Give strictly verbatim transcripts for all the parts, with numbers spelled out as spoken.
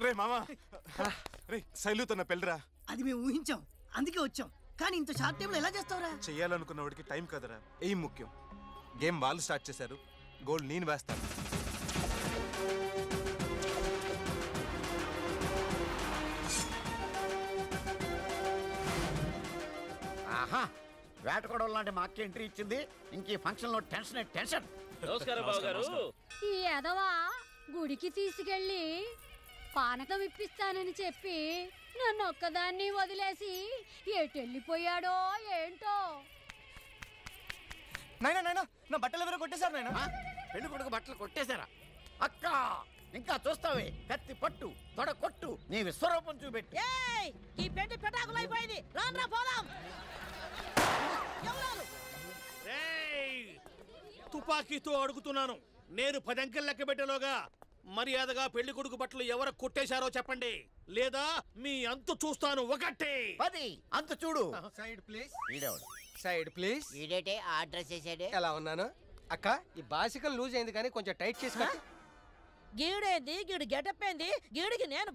రే మామా రే శైలుతో నా పెళ్ళరా. అది మేము ఊహించాం, అందుకే వచ్చాం. కానీ ఇంత షార్ట్ టైంలో ఎలా చేస్తావురా? చెయ్యాలనుకున్న వాడికి టైం కదరా, ఏం ముఖ్యం. గేమ్ వాళ్ళు స్టార్ట్ చేశారు, గోల్ నేను వేస్తాను. ఆహా, వేటకొడవలు లాంటి మా అక్క ఎంట్రీ ఇచ్చింది. ఇంక ఈ ఫంక్షన్ లో టెన్షన్ టెన్షన్. నమస్కారం బాబు గారు. ఈ ఎదవా గుడికి తీసుకెళ్ళి పానకం ఇప్పిస్తానని చెప్పి నన్ను ఒక్కదాన్ని వదిలేసి ఎటెళ్ళిపోయాడో ఏంటో. నాయనా నాయనా నా బట్టలు ఎవరో కొట్టేశారు నాయనా. పెళ్లి కొడుకు బట్టలు కొట్టేశారా? అక్క ఇంకా చూస్తావే, కత్తి పట్టు తొడ కొట్టు, నీ విశ్వరూపం చూపెట్టు. ఈ పెళ్లి పెటాకులైపోయింది, రాన్రా పోదాం. తుపాకీతో అడుగుతున్నాను, నేను పది అంకెలు లెక్క పెట్టేలోగా మర్యాదగా పెళ్లి కొడుకు బట్టలు ఎవరు కొట్టేశారో చెప్పండి, లేదా మీ అంతు చూస్తాను. ఒకటి పది అంత చూడు. Side please. వీడేవాడు సైడ్ ప్లీజ్. వీడేటే ఆ డ్రెస్ వేసాడే. ఎలా ఉన్నాను అక్క? ఈ బాసికం లూజ్ అయింది కానీ కొంచెం టైట్ చేసి కట్టు. గీడేంది, గీడు గెటప్ ఏంది, గీడికి నేను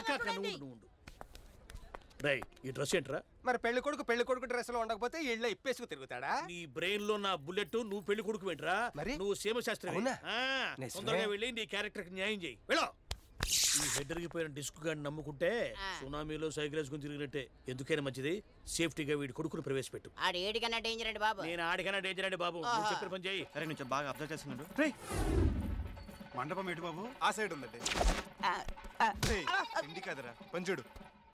రై ఈ డ్రెస్ ఏంట్రా? మరి పెళ్లి కొడుకు పెళ్లి కొడుకు డ్రెస్ లో ఉండకపోతే ఇళ్ళ ఇప్పేసుకు తిరుగుతాడా? నీ బ్రెయిన్ లో నా బుల్లెట్, నువ్వు పెళ్లి కొడుకు ఏంట్రా? మరి నువ్వు సీమ శాస్త్రి. నిజమే. తొందరగా వెళ్ళి నీ క్యారెక్టర్ కి న్యాయం చేయి. వెళ్ళో. ఈ హెడ్డరిగిపోయిన డిస్క్ గాని నమ్ముకుంటే సునామీలో సైకిల్ వేసుకుని తిరిగినట్టే. ఎందుకైనా మంచిది సేఫ్టీగా వీడి కొడుకును ప్రవేశపెట్టు. ఆడు ఏడికన్నా డేంజర్ అండి బాబు. నేను ఆడికన్నా డేంజర్ అండి బాబు. నువ్వు చెప్పిన పని చేయి. అరే కొంచెం బాగా అబ్జర్వ్ చేస్తున్నాడు. మండపం ఏంటి బాబు? ఆ సైడ్ ఉందండి. ఇంటి కదరా, పంచుడు.